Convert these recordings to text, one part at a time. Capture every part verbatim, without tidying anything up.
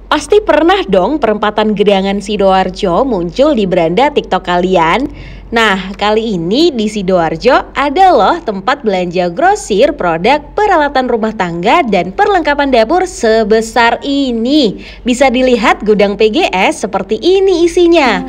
Pasti pernah dong perempatan Gedangan Sidoarjo muncul di beranda TikTok kalian. Nah, kali ini di Sidoarjo ada loh tempat belanja grosir produk peralatan rumah tangga dan perlengkapan dapur sebesar ini. Bisa dilihat gudang P G S seperti ini isinya.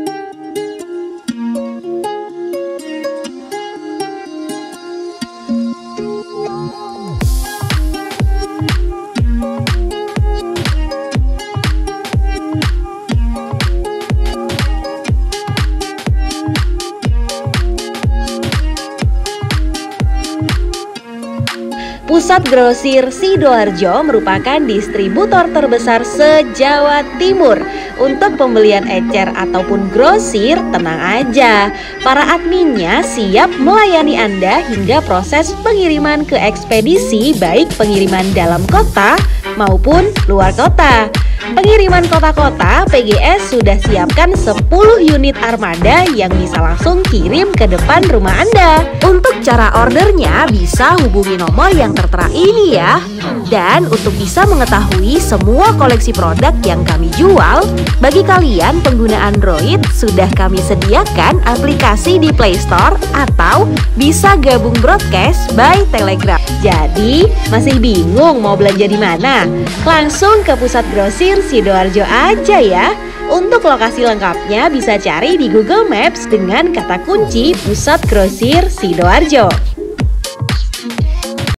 Pusat Grosir Sidoarjo merupakan distributor terbesar se-Jawa Timur. Untuk pembelian ecer ataupun grosir, tenang aja. Para adminnya siap melayani Anda hingga proses pengiriman ke ekspedisi, baik pengiriman dalam kota maupun luar kota. Pengiriman kota-kota, P G S sudah siapkan sepuluh unit armada yang bisa langsung kirim ke depan rumah Anda. Untuk cara ordernya bisa hubungi nomor yang tertera ini ya. Dan untuk bisa mengetahui semua koleksi produk yang kami jual, bagi kalian pengguna Android sudah kami sediakan aplikasi di Play Store atau bisa gabung broadcast by Telegram. Jadi, masih bingung mau belanja di mana? Langsung ke Pusat Grosir Sidoarjo aja ya. Untuk lokasi lengkapnya bisa cari di Google Maps dengan kata kunci Pusat Grosir Sidoarjo.